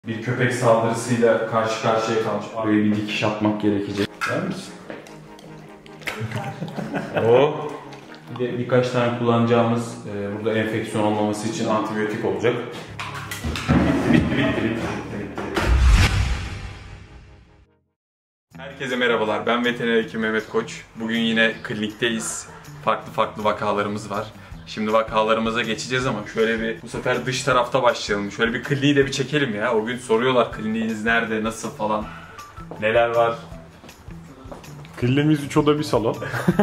Bir köpek saldırısıyla karşı karşıya kalmış. Buraya bir dikiş atmak gerekecek. Der misin? O. Bir de birkaç tane kullanacağımız burada enfeksiyon olmaması için antibiyotik olacak. Bitti. Herkese merhabalar. Ben veteriner hekim Mehmet Koç. Bugün yine klinikteyiz. Farklı vakalarımız var. Şimdi vakalarımıza geçeceğiz ama şöyle bu sefer dış tarafta başlayalım. Şöyle bir kliniği de bir çekelim ya. O gün soruyorlar kliniğiniz nerede, nasıl falan. Neler var? Kliniğimiz 3 oda bir salon.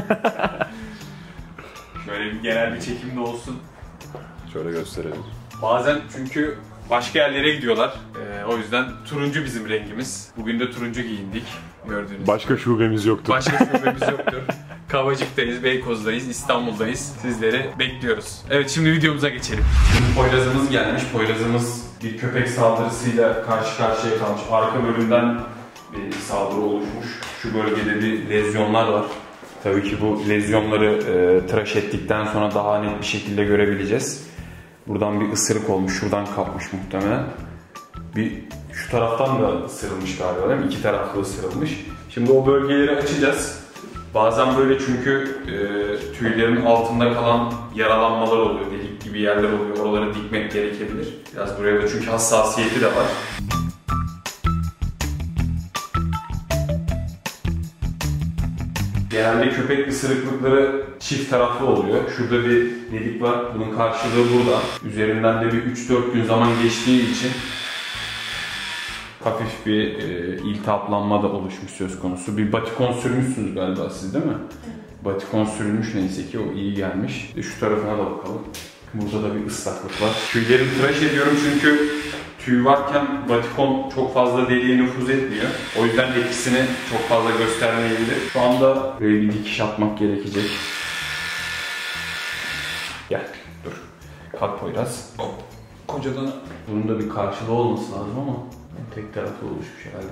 Şöyle bir genel bir çekim de olsun. Şöyle gösterelim. Bazen çünkü başka yerlere gidiyorlar. O yüzden turuncu bizim rengimiz. Bugün de turuncu giyindik. Gördüğünüz Başka şubemiz yoktur. Başka şubemiz yoktur. Kavacık'tayız, Beykoz'dayız, İstanbul'dayız. Sizleri bekliyoruz. Evet, şimdi videomuza geçelim. Şimdi Poyraz'ımız gelmiş. Poyraz'ımız bir köpek saldırısıyla karşı karşıya kalmış. Arka bölümden bir saldırı oluşmuş. Şu bölgede bir lezyonlar var. Tabii ki bu lezyonları tıraş ettikten sonra daha net bir şekilde görebileceğiz. Buradan bir ısırık olmuş. Şuradan kapmış muhtemelen. Şu taraftan da ısırılmış galiba, değil mi? İki taraflı ısırılmış. Şimdi o bölgeleri açacağız. Bazen böyle çünkü tüylerin altında kalan yaralanmalar oluyor, delik gibi yerler oluyor. Oraları dikmek gerekebilir. Biraz buraya da çünkü hassasiyeti de var. Genelde köpek ısırıklıkları çift taraflı oluyor. Şurada bir delik var. Bunun karşılığı burada. Üzerinden de bir 3-4 gün zaman geçtiği için hafif bir iltihaplanma da oluşmuş söz konusu. Bir batikon sürmüşsünüz galiba siz, değil mi? Evet. Batikon sürülmüş, neyse ki o iyi gelmiş. Şu tarafına da bakalım. Burada da bir ıslaklık var. Tüylerimi tıraş ediyorum çünkü tüy varken batikon çok fazla deliğe nüfuz etmiyor. O yüzden etkisini çok fazla göstermeyebilir. Şu anda böyle bir dikiş atmak gerekecek. Gel, dur. Kalk Poyraz. Kocadan bunun da bir karşılığı olması lazım ama tek taraflı oluşmuş herhalde.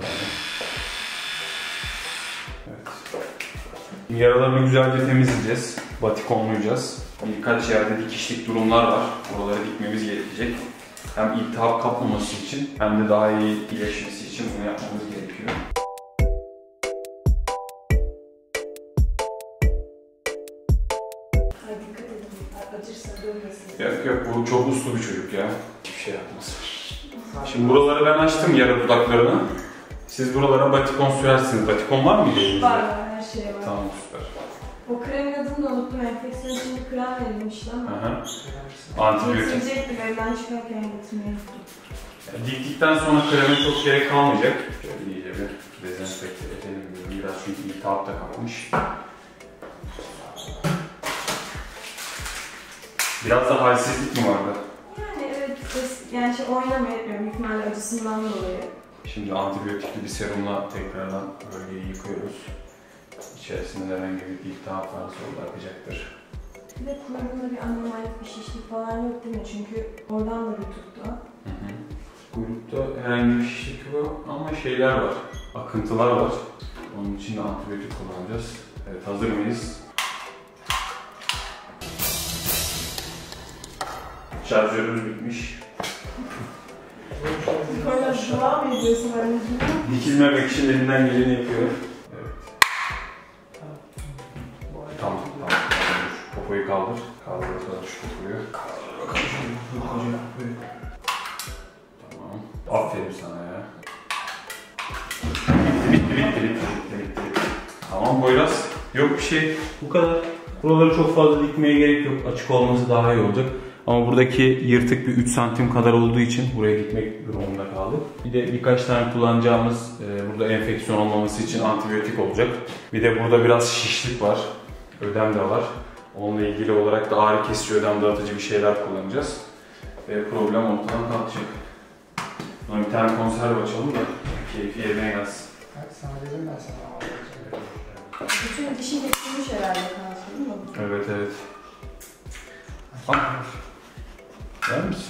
Evet. Yaralarını güzelce temizleyeceğiz. Batikonlayacağız. Birkaç yerde dikişlik durumlar var. Oraları dikmemiz gerekecek. Hem iltihap kapmaması için hem de daha iyi iyileşmesi için bunu yapmamız gerekiyor. Dikkat edin, acırsa dönmesin. Yok, bu çok uslu bir çocuk ya. Hiçbir şey yapmaz. Şimdi buraları ben açtım, yara dudaklarını. Siz buralara batikon sürersiniz. Batikon var mıydı elinizde? Var, her şey var. Tamam, süper. O kremin adını da unuttum. Enfeksiyon için bir krem verilmişti ama. Antibiyotik. Getirecektim, evden çıkarken getirmeyi unuttum. Diktikten sonra kreme çok gerek kalmayacak. Şöyle iyice bir dezenfekte edelim. Biraz çünkü iltihap da kapmış. Biraz da halsizlik mi vardı? Yani evet, yani oynamıyor etmiyor. Büyük ihtimalle acısından dolayı. Şimdi antibiyotikli bir serumla tekrardan bölgeyi yıkıyoruz. İçerisinde herhangi bir iltihap varsa o da akacaktır. Bir de kuyruğunda bir anormallik, bir şişlik falan yok değil mi? Çünkü oradan da bir tuttu. Kuyrukta herhangi bir şişlik yok ama şeyler var, akıntılar var. Onun için de antibiyotik kullanacağız. Evet, hazır mıyız? Şarjörümüz bitmiş. Böyle dua mı ediyorsun anneciğim? Dikilmemek için elinden geleni yapıyor. Evet. Tamam. Popoyu kaldır. Kaldır şu popoyu. Kaldır bakalım şu Tamam. Aferin sana ya. Bitti. Tamam Poyraz. Yok bir şey. Bu kadar. Buraları çok fazla dikmeye gerek yok. Açık olması daha iyi olacak. Ama buradaki yırtık bir 3 santim kadar olduğu için buraya gitmek durumunda kaldık. Bir de birkaç tane kullanacağımız burada enfeksiyon olmaması için antibiyotik olacak. Bir de burada biraz şişlik var. Ödem de var. Onunla ilgili olarak da ağrı kesici, ödem dağıtıcı bir şeyler kullanacağız. Ve problem ortadan kalkacak. Buna bir tane konserve açalım da keyfi yerine gelsin. Sana dedim ben sana. Bütün dişin getirmiş herhalde kanser değil mi? Evet. Al. Yer misin?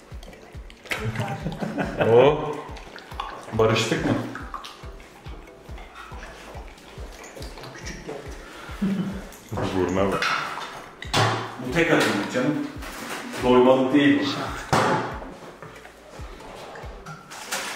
Oo. Barıştık mı? Küçük geldi. Vurma bak. Bu tek atımlık canım. Doymalık değil bu.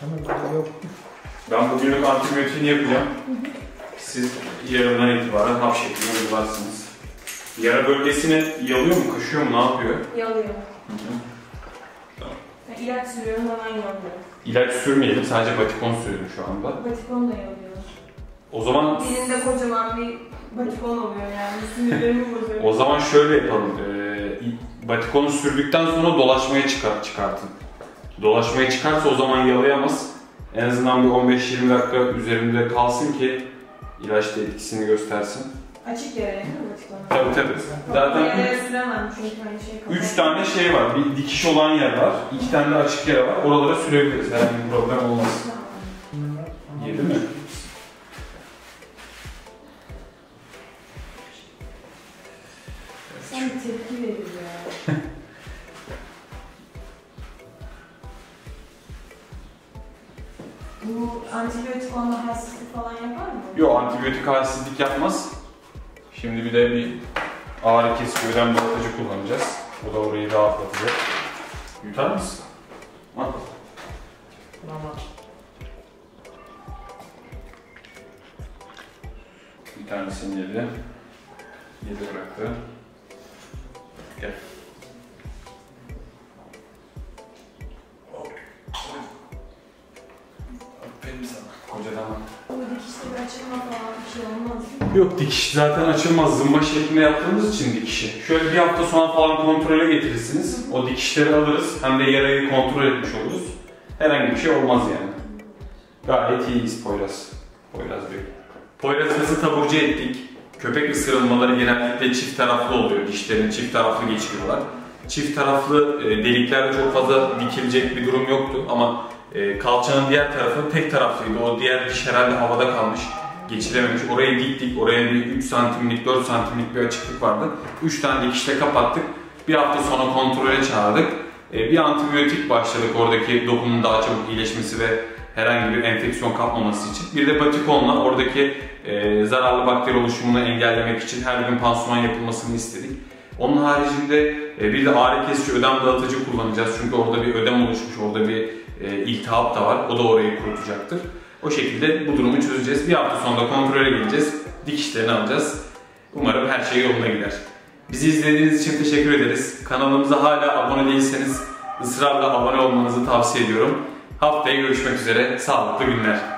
Tamam, yok. Ben bugünlük antibiyotiğini yapacağım. Siz yarından itibaren hap şeklinde uygularsınız. Yara bölgesini yalıyor mu, kaşıyor mu, ne yapıyor? Yalıyor. Tamam. Yani ilaç sürüyorum, hemen yalıyor. İlaç sürmeyelim, sadece batikon sürelim şu anda. Batikon da yalıyor. O zaman Birinde kocaman bir batikon oluyor yani. Sinirlerimi bozuyor. O zaman şöyle yapalım. Batikonu sürdükten sonra dolaşmaya çıkartın. Dolaşmaya çıkarsa o zaman yalayamaz. En azından bir 15-20 dakika üzerinde kalsın ki ilaç da etkisini göstersin. Açık yara değil mi batikonu? Tabii tabii. Zaten Yaraya süremem çünkü hani şey kapalı. 3 tane şey var. Bir dikiş olan yer var. 2 tane de açık yara var. Oralara sürebiliriz. Herhangi bir problem olmaz. Yedi mi? Sen bir tepki verir ya. Bu antibiyotik onda halsizlik falan yapar mı? Yok, antibiyotik halsizlik yapmaz. Şimdi bir de bir ağrı kesici, ödem dağıtıcı kullanacağız. Bu da orayı rahatlatacak. Yutar mısın? Al. Tamam. Bir tanesini yedi. Yedi bıraktı. Gel. Aferin sana. Kocadan. Bu dikişte bir açılma falan bir şey olmaz mı? Yok, dikiş zaten açılmaz. Zımba şeklinde yaptığımız için dikişi. Şöyle bir hafta sonra falan kontrole getirirsiniz. O dikişleri alırız. Hem de yarayı kontrol etmiş oluruz. Herhangi bir şey olmaz yani. Gayet iyiyiz Poyraz. Poyraz Bey. Poyraz'ımızı taburcu ettik. Köpek ısırılmaları genellikle çift taraflı oluyor. Dişlerini çift taraflı geçiriyorlar. Çift taraflı deliklerde çok fazla dikilecek bir durum yoktu ama kalçanın diğer tarafı tek taraflıydı. O diğer diş herhalde havada kalmış, geçirememiş. Orayı diktik. Oraya bir 3 santimlik, 4 santimlik bir açıklık vardı. 3 tane dikişle kapattık. Bir hafta sonra kontrole çağırdık. Bir antibiyotik başladık oradaki dokunun daha çabuk iyileşmesi ve herhangi bir enfeksiyon kapmaması için. Bir de batikonla oradaki zararlı bakteri oluşumunu engellemek için her gün pansuman yapılmasını istedik. Onun haricinde bir de ağrı kesici, ödem dağıtıcı kullanacağız. Çünkü orada bir ödem oluşmuş, orada bir iltihap da var. O da orayı kurutacaktır. O şekilde bu durumu çözeceğiz. Bir hafta sonra kontrole geleceğiz. Dikişlerini alacağız. Umarım her şey yoluna gider. Bizi izlediğiniz için teşekkür ederiz. Kanalımıza hala abone değilseniz ısrarla abone olmanızı tavsiye ediyorum. Haftaya görüşmek üzere. Sağlıklı günler.